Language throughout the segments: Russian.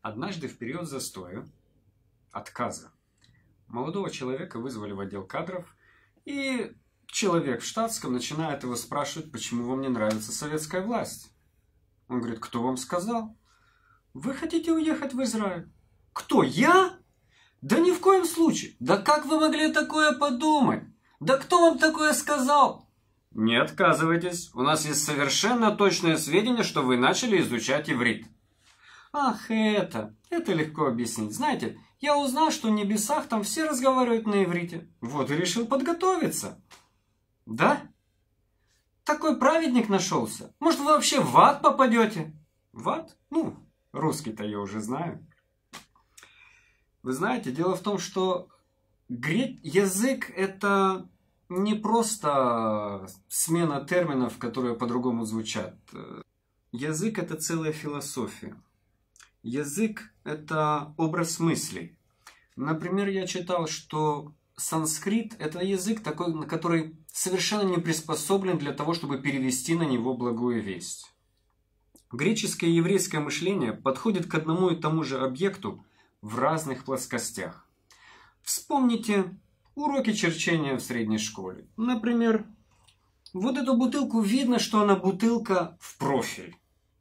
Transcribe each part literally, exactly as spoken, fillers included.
Однажды в период застоя, отказа, молодого человека вызвали в отдел кадров, и человек в штатском начинает его спрашивать, почему вам не нравится советская власть. Он говорит, кто вам сказал? Вы хотите уехать в Израиль? Кто, я? Да ни в коем случае. Да как вы могли такое подумать? Да кто вам такое сказал? Не отказывайтесь. У нас есть совершенно точное сведения, что вы начали изучать иврит. Ах, это, это легко объяснить. Знаете, я узнал, что в небесах там все разговаривают на иврите. Вот и решил подготовиться. Да? Такой праведник нашелся. Может, вы вообще в ад попадете? В ад? Ну, русский-то я уже знаю. Вы знаете, дело в том, что язык это не просто смена терминов, которые по-другому звучат. Язык это целая философия. Язык это образ мыслей. Например, я читал, что санскрит это язык такой, который совершенно не приспособлен для того, чтобы перевести на него благую весть. Греческое и еврейское мышление подходит к одному и тому же объекту в разных плоскостях. Вспомните уроки черчения в средней школе. Например, вот эту бутылку видно, что она бутылка в профиль.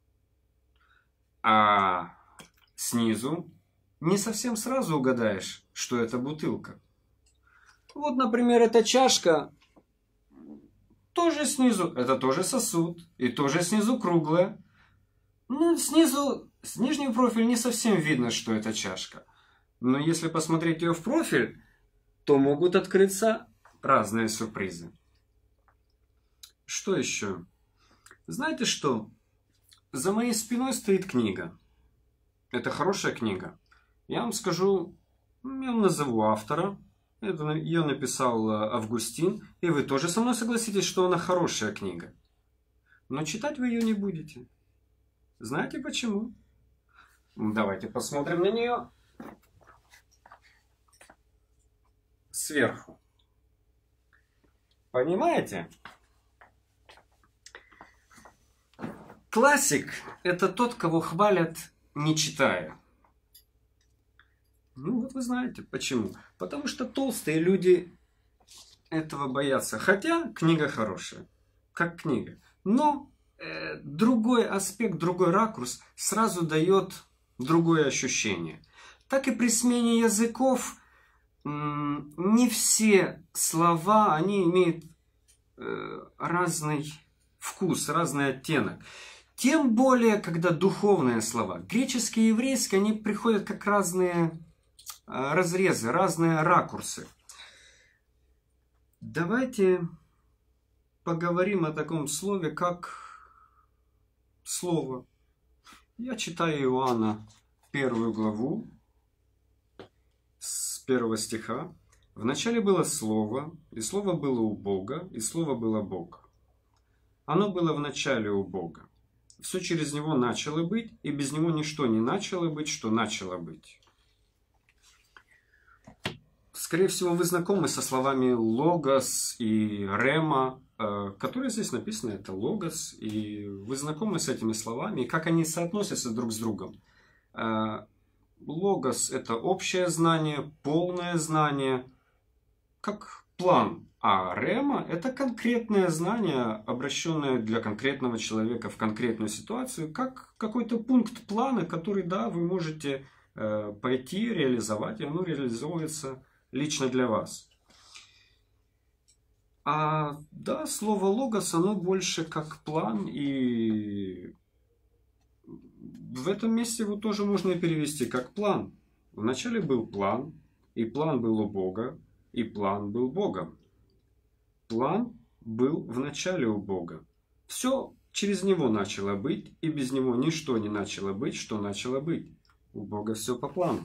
А снизу не совсем сразу угадаешь, что это бутылка. Вот, например, эта чашка тоже снизу, это тоже сосуд, и тоже снизу круглая. Ну, снизу, с нижнего профиля не совсем видно, что это чашка. Но если посмотреть ее в профиль, то могут открыться разные сюрпризы. Что еще? Знаете что? За моей спиной стоит книга. Это хорошая книга. Я вам скажу, я вам назову автора. Это ее написал Августин. И вы тоже со мной согласитесь, что она хорошая книга. Но читать вы ее не будете. Знаете почему? Давайте посмотрим на нее сверху. Понимаете? Классик – это тот, кого хвалят, не читая. Ну вот вы знаете почему. Потому что толстые люди этого боятся. Хотя книга хорошая, как книга. Но э, другой аспект, другой ракурс сразу дает другое ощущение. Так и при смене языков не все слова, они имеют э, разный вкус, разный оттенок. Тем более, когда духовные слова. Греческий и еврейский, они приходят как разные э, разрезы, разные ракурсы. Давайте поговорим о таком слове, как слово. Я читаю Иоанна первую главу. С первого стиха. Вначале было Слово, и Слово было у Бога, и Слово было Бог. Оно было в начале у Бога. Все через Него начало быть, и без Него ничто не начало быть, что начало быть. Скорее всего, вы знакомы со словами логос и рема, которые здесь написаны, это логос, и вы знакомы с этими словами, и как они соотносятся друг с другом. Логос – это общее знание, полное знание, как план. А рема – это конкретное знание, обращенное для конкретного человека в конкретную ситуацию, как какой-то пункт плана, который, да, вы можете э, пойти реализовать, и оно реализуется лично для вас. А, да, слово логос, оно больше как план, и в этом месте его тоже можно перевести как план. Вначале был план, и план был у Бога, и план был Богом. План был в начале у Бога. Все через него начало быть, и без него ничто не начало быть, что начало быть. У Бога все по плану.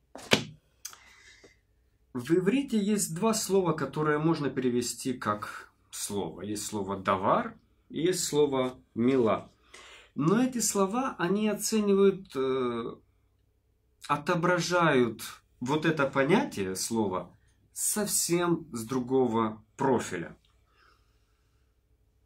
В иврите есть два слова, которые можно перевести как слово. Есть слово «давар» и есть слово «мила». Но эти слова, они оценивают, э, отображают вот это понятие слова совсем с другого профиля.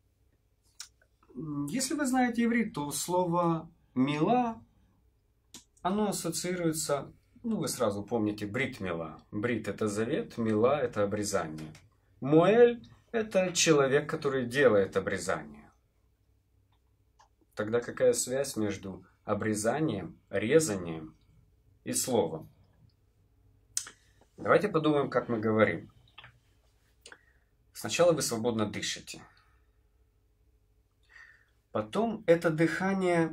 Если вы знаете иврит, то слово «мила» оно ассоциируется, ну вы сразу помните, брит мила. Брит это завет, мила это обрезание. Моэль это человек, который делает обрезание. Тогда какая связь между обрезанием, резанием и словом? Давайте подумаем, как мы говорим. Сначала вы свободно дышите. Потом это дыхание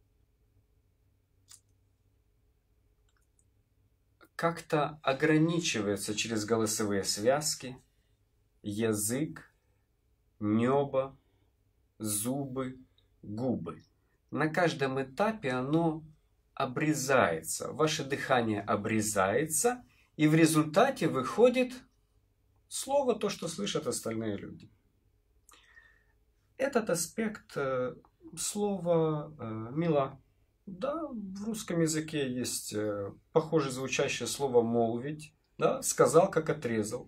как-то ограничивается через голосовые связки, язык, небо, зубы, губы. На каждом этапе оно обрезается. Ваше дыхание обрезается, и в результате выходит слово, то, что слышат остальные люди. Этот аспект э, слова э, «мила». Да, в русском языке есть э, похоже звучащее слово «молвить». Да, сказал, как отрезал.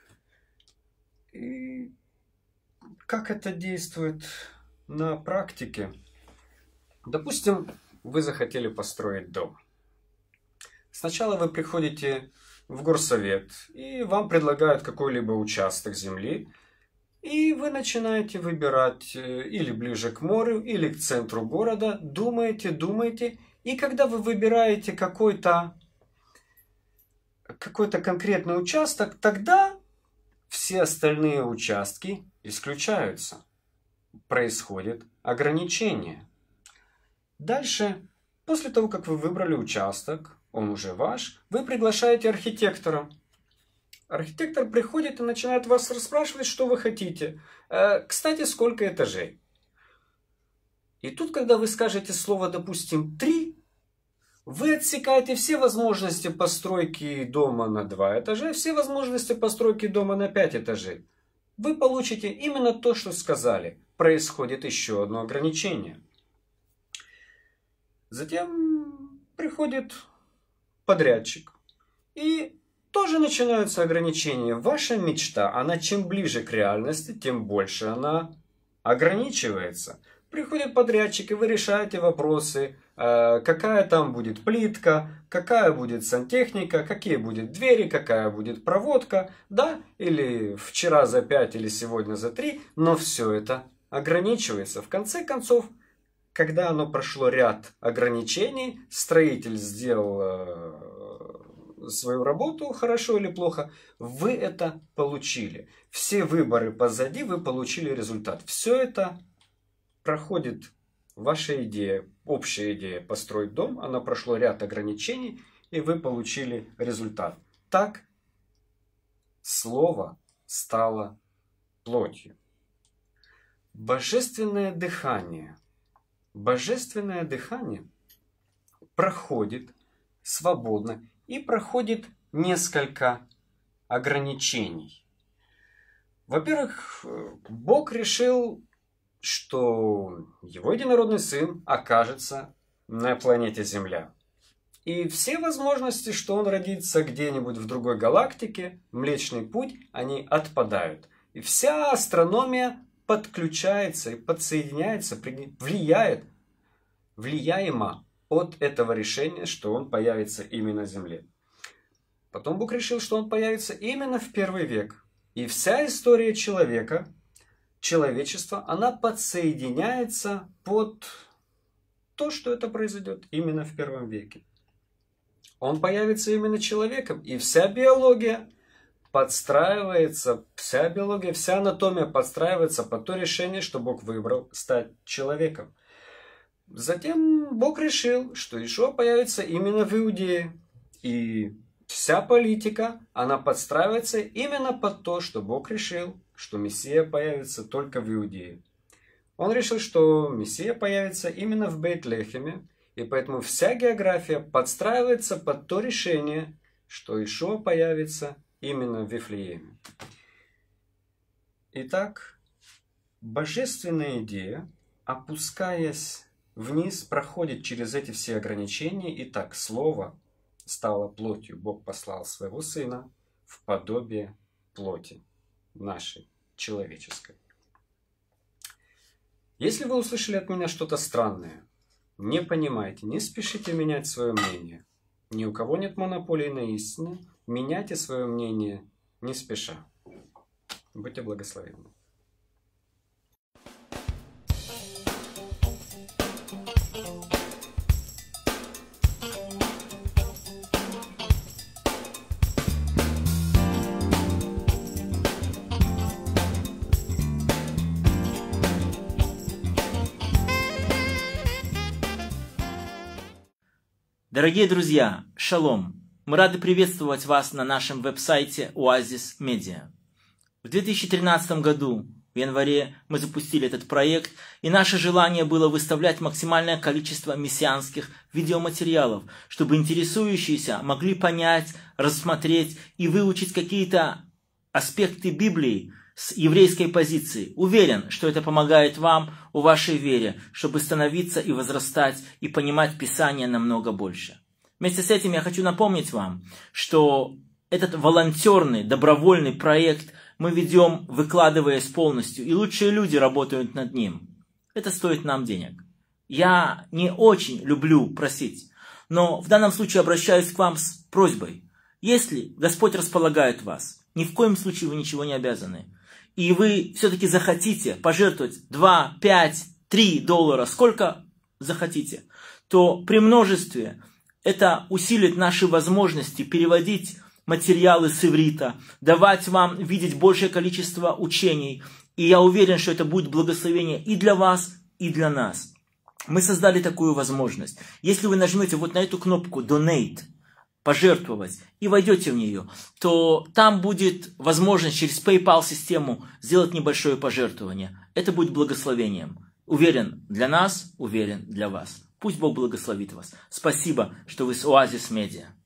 И как это действует на практике? Допустим, вы захотели построить дом. Сначала вы приходите в горсовет, и вам предлагают какой-либо участок земли, и вы начинаете выбирать или ближе к морю, или к центру города, думаете, думаете, и когда вы выбираете какой-то какой-то конкретный участок, тогда все остальные участки исключаются. Происходит ограничение. Дальше, после того, как вы выбрали участок, он уже ваш, вы приглашаете архитектора. Архитектор приходит и начинает вас расспрашивать, что вы хотите. Э, кстати, сколько этажей? И тут, когда вы скажете слово, допустим, три, вы отсекаете все возможности постройки дома на два этажа, все возможности постройки дома на пять этажей. Вы получите именно то, что сказали. Происходит еще одно ограничение. Затем приходит подрядчик. И тоже начинаются ограничения. Ваша мечта, она чем ближе к реальности, тем больше она ограничивается. Приходит подрядчик, и вы решаете вопросы, э, какая там будет плитка, какая будет сантехника, какие будут двери, какая будет проводка, да, или вчера за пять, или сегодня за три, но все это ограничивается. В конце концов, когда оно прошло ряд ограничений, строитель сделал э, свою работу, хорошо или плохо, вы это получили. Все выборы позади, вы получили результат. Все это проходит ваша идея, общая идея построить дом, она прошло ряд ограничений, и вы получили результат. Так слово стало плотью. Божественное дыхание. Божественное дыхание проходит свободно и проходит несколько ограничений. Во-первых, Бог решил, что его единородный сын окажется на планете Земля. И все возможности, что он родится где-нибудь в другой галактике, Млечный Путь, они отпадают. И вся астрономия подключается и подсоединяется, влияет, влияемо от этого решения, что он появится именно на Земле. Потом Бог решил, что он появится именно в первый век. И вся история человека, человечества, она подсоединяется под то, что это произойдет именно в первом веке. Он появится именно человеком, и вся биология подстраивается, вся биология, вся анатомия подстраивается под то решение, что Бог выбрал стать человеком. Затем Бог решил, что Иешуа появится именно в Иудее. И вся политика, она подстраивается именно под то, что Бог решил, что Мессия появится только в Иудее. Он решил, что Мессия появится именно в Бейт-Лехеме, и поэтому вся география подстраивается под то решение, что Иешуа появится именно в Вифлееме. Итак, божественная идея, опускаясь вниз, проходит через эти все ограничения. Итак, Слово стало плотью. Бог послал Своего Сына в подобие плоти нашей, человеческой. Если вы услышали от меня что-то странное, Не понимайте, не спешите менять свое мнение. Ни у кого нет монополии на истину. Меняйте свое мнение не спеша. Будьте благословенны. Дорогие друзья, шалом! Мы рады приветствовать вас на нашем веб-сайте Oasis Media. В две тысячи тринадцатом году, в январе, мы запустили этот проект, и наше желание было выставлять максимальное количество мессианских видеоматериалов, чтобы интересующиеся могли понять, рассмотреть и выучить какие-то аспекты Библии с еврейской позиции. Уверен, что это помогает вам у вашей вере, чтобы становиться и возрастать, и понимать Писание намного больше. Вместе с этим я хочу напомнить вам, что этот волонтерный, добровольный проект мы ведем, выкладываясь полностью, и лучшие люди работают над ним. Это стоит нам денег. Я не очень люблю просить, но в данном случае обращаюсь к вам с просьбой. Если Господь располагает вас, ни в коем случае вы ничего не обязаны, и вы все-таки захотите пожертвовать два, пять, три доллара, сколько захотите, то при множестве это усилит наши возможности переводить материалы с иврита, давать вам видеть большее количество учений. И я уверен, что это будет благословение и для вас, и для нас. Мы создали такую возможность. Если вы нажмете вот на эту кнопку «Donate», пожертвовать, и войдете в нее, то там будет возможность через PayPal-систему сделать небольшое пожертвование. Это будет благословением. Уверен для нас, уверен для вас. Пусть Бог благословит вас. Спасибо, что вы с Oasis Media.